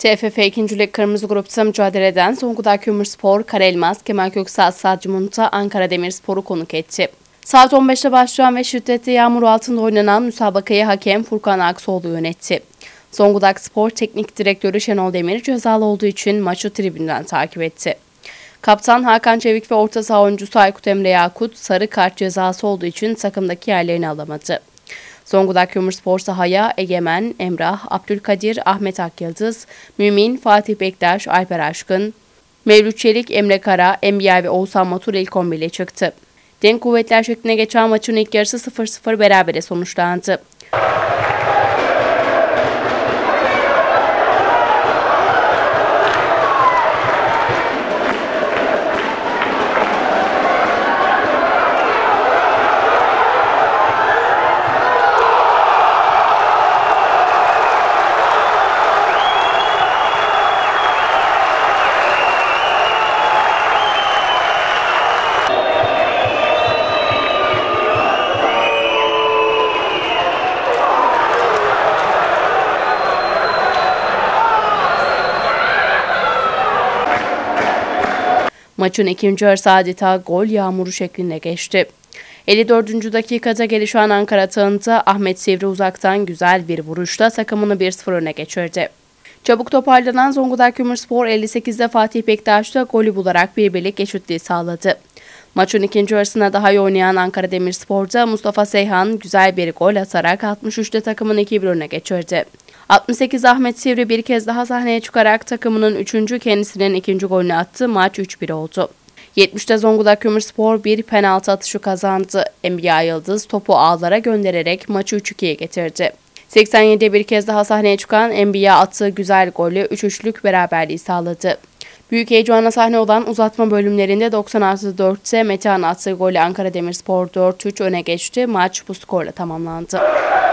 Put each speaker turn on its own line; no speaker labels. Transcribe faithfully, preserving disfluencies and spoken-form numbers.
T F F ikinci. Lig Kırmızı Grup'ta mücadele eden Zonguldak Kömürspor, Karaelmaz, Kemal Köksal Stadyumunda Ankara Demirspor'u konuk etti. Saat on beşte başlayan ve şiddetli yağmur altında oynanan müsabakayı hakem Furkan Aksoğlu yönetti. Zonguldak Spor Teknik Direktörü Şenol Demir cezalı olduğu için maçı tribünden takip etti. Kaptan Hakan Çevik ve orta saha oyuncusu Aykut Emre Yakut sarı kart cezası olduğu için takımdaki yerlerini alamadı. Zonguldak Kömürspor sahaya Egemen, Emrah, Abdülkadir, Ahmet Akyıldız, Mümin, Fatih Bektaş, Alper Aşkın, Mevlüt Çelik, Emre Kara, Enbiya ve Oğuzhan Matur ilk on bir ile çıktı. Denk kuvvetler şekline geçen maçın ilk yarısı sıfır sıfır berabere sonuçlandı. Maçın ikinci yarısı adeta gol yağmuru şeklinde geçti. elli dördüncü dakikada gelişen Ankara atağında Ahmet Sivri uzaktan güzel bir vuruşla takımını bir sıfır öne geçirdi. Çabuk toparlanan Zonguldak Kömürspor elli sekizde Fatih Bektaş'ta golü bularak bir birlik eşitliği sağladı. Maçın ikinci yarısına daha iyi oynayan Ankara Demirspor'da Mustafa Seyhan güzel bir gol atarak altmış üçte takımını iki bir öne geçirdi. altmış sekiz Ahmet Sivri bir kez daha sahneye çıkarak takımının üçüncü kendisinin ikinci golünü attı. Maç üç bir oldu. yetmişte Zonguldak Kömürspor bir penaltı atışı kazandı. Enbiya Yıldız topu ağlara göndererek maçı üç ikiye getirdi. seksen yedide bir kez daha sahneye çıkan Enbiya attığı güzel golü üç üçlük beraberliği sağladı. Büyük heyecana sahne olan uzatma bölümlerinde doksan artı dörtte Metehan attığı golü Ankara Demirspor dört üç öne geçti. Maç bu skorla tamamlandı.